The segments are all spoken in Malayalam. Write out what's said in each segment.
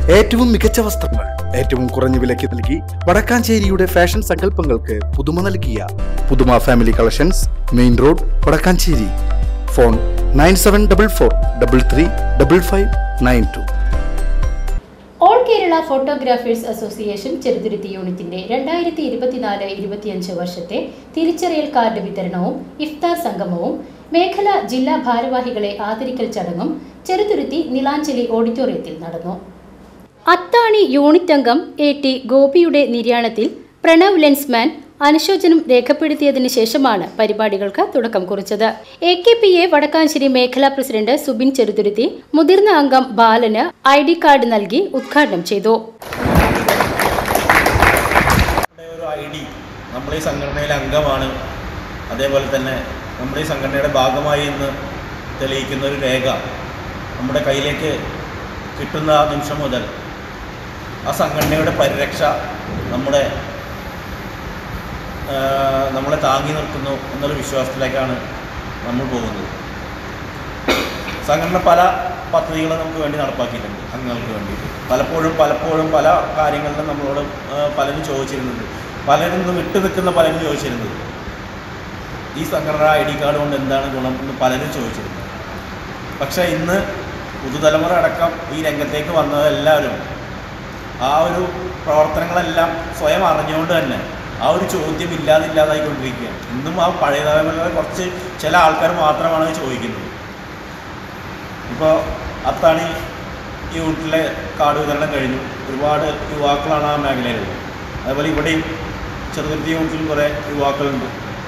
ഏറ്റവും മികച്ച വസ്ത്രങ്ങൾ ഏറ്റവും കുറഞ്ഞ വിലയ്ക്ക് നൽകി വടക്കാഞ്ചേരിയുടെ ഫാഷൻ സങ്കല്പങ്ങൾക്ക് പുതുമ നൽകിയ പുതുമ family collections, main road, Vadakkanchery. Phone 9744335592. All Kerala photographers association Cheruthuruthy യൂണിറ്റിന്റെ 2024-25 വർഷത്തെ തിരിച്ചറിയൽ കാർഡ് വിതരണവും ഇഫ്താർ സംഗമവും മേഖല ജില്ലാ ഭാരവാഹികളെ ആദരിക്കൽ ചടങ്ങും ചെറുതുരുത്തി നിലാഞ്ചലി ഓഡിറ്റോറിയത്തിൽ നടന്നു. അത്താണി യൂണിറ്റ് അംഗം AT ഗോപിയുടെ നിര്യാണത്തിൽ പ്രണവ് ലെൻസ്മാൻ അനുശോചനം രേഖപ്പെടുത്തിയതിനു ശേഷമാണ് പരിപാടികൾക്ക് തുടക്കം കുറിച്ചത്. AKPA വടക്കാഞ്ചേരി മേഖലാ പ്രസിഡന്റ് സുബിൻ ചെറുതുരുത്തി മുതിർന്ന അംഗം ബാലന് ID കാർഡ് നൽകി ഉദ്ഘാടനം ചെയ്തു. നമ്മുടെ ഈ സംഘടനയിലെ അംഗമാണ്, അതേപോലെ തന്നെ നമ്മുടെ ഈ സംഘടനയുടെ ഭാഗമായി എന്ന് തെളിയിക്കുന്ന ഒരു രേഖ നമ്മുടെ കയ്യിലേക്ക് കിട്ടുന്ന ആ നിമിഷം മുതൽ ആ സംഘടനയുടെ പരിരക്ഷ നമ്മളെ താങ്ങി നിർത്തുന്നു എന്നൊരു വിശ്വാസത്തിലേക്കാണ് നമ്മൾ പോകുന്നത്. സംഘടന പല പദ്ധതികളും നമുക്ക് വേണ്ടി നടപ്പാക്കിയിട്ടുണ്ട്, അംഗങ്ങൾക്ക് വേണ്ടിയിട്ട്. പലപ്പോഴും പല കാര്യങ്ങളിലും നമ്മളോട് പലരും ചോദിച്ചിരുന്നുണ്ട്, പലരും വിട്ടു നിൽക്കുന്ന പലരും ചോദിച്ചിരുന്നത് ഈ സംഘടന ID കാർഡ് കൊണ്ട് എന്താണ് ഗുണം എന്ന് പലരും ചോദിച്ചിരുന്നു. പക്ഷേ ഇന്ന് പുതുതലമുറ അടക്കം ഈ രംഗത്തേക്ക് വന്നതെല്ലാവരും ആ ഒരു പ്രവർത്തനങ്ങളെല്ലാം സ്വയം അറിഞ്ഞുകൊണ്ട് തന്നെ ആ ഒരു ചോദ്യം ഇല്ലാതായിക്കൊണ്ടിരിക്കുകയാണ്. ഇന്നും ആ പഴയ തലമുറയിലെ കുറച്ച് ചില ആൾക്കാർ മാത്രമാണ് ചോദിക്കുന്നത്. ഇപ്പോൾ അത്താണി യൂണിറ്റിലെ കാർഡ് വിതരണം കഴിഞ്ഞു, ഒരുപാട് യുവാക്കളാണ് ആ മേഖലയിലുള്ളത്. അതേപോലെ ഇവിടെയും ചെറുതുരുത്തി യൂണിറ്റിൽ കുറേ യുവാക്കളുണ്ട്.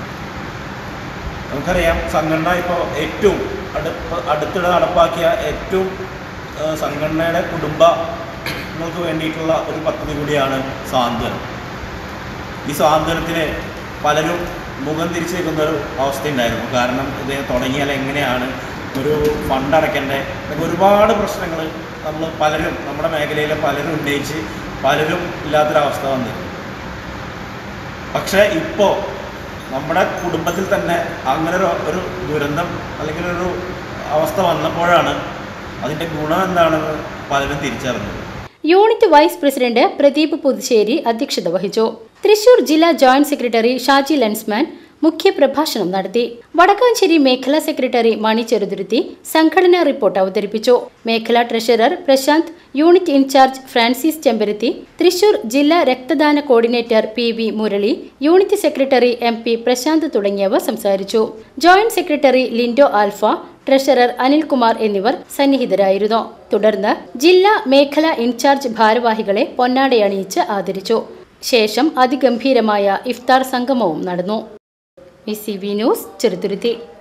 നമുക്കറിയാം സംഘടന ഇപ്പോൾ ഏറ്റവും അടുത്തിടെ നടപ്പാക്കിയ ഏറ്റവും സംഘടനയുടെ കുടുംബങ്ങൾക്ക് വേണ്ടിയിട്ടുള്ള ഒരു പദ്ധതി കൂടിയാണ് സാന്ത്വനം. ഈ സാന്ത്വനത്തിന് പലരും മുഖം തിരിച്ചു നിൽക്കുന്ന ഒരു അവസ്ഥയുണ്ടായിരുന്നു. കാരണം ഇത് തുടങ്ങിയാൽ എങ്ങനെയാണ് ഒരു ഫണ്ട് അടയ്ക്കേണ്ടത്, ഇതൊക്കെ ഒരുപാട് പ്രശ്നങ്ങൾ നമ്മുടെ മേഖലയിലെ പലരും ഉന്നയിച്ച് പലരും ഇല്ലാത്തൊരവസ്ഥ വന്നിരുന്നു. പക്ഷേ ഇപ്പോൾ നമ്മുടെ കുടുംബത്തിൽ തന്നെ അങ്ങനെ ഒരു ദുരന്തം അല്ലെങ്കിൽ ഒരു അവസ്ഥ വന്നപ്പോഴാണ് അതിൻ്റെ ഗുണം എന്താണെന്ന് പലരും തിരിച്ചറിഞ്ഞത്. Unit vice president Pradeep Puthussery അധ്യക്ഷത വഹിച്ചു. തൃശൂർ ജില്ലാ ജോയിന്റ് സെക്രട്ടറി ഷാജി ലെൻസ്മാൻ മുഖ്യപ്രഭാഷണം നടത്തി. വടക്കാഞ്ചേരി മേഖലാ സെക്രട്ടറി മണി ചെറുതുരുത്തി സംഘടനാ റിപ്പോർട്ട് അവതരിപ്പിച്ചു. മേഖലാ treasurer Prashanth, unit incharge Francis Chembarathy, Thrissur ജില്ലാ രക്തദാന coordinator PV Murali, unit secretary MP Prashanth തുടങ്ങിയവർ സംസാരിച്ചു. Joint secretary Lindo Alpha, treasurer Anilkumar എന്നിവർ സന്നിഹിതരായിരുന്നു. തുടർന്ന് ജില്ലാ മേഖലാ ഇൻചാർജ് ഭാരവാഹികളെ പൊന്നാടയണിയിച്ച് ആദരിച്ചു. ശേഷം അതിഗംഭീരമായ ഇഫ്താർ സംഗമവും നടന്നു. VCV news Cheruthuruthy.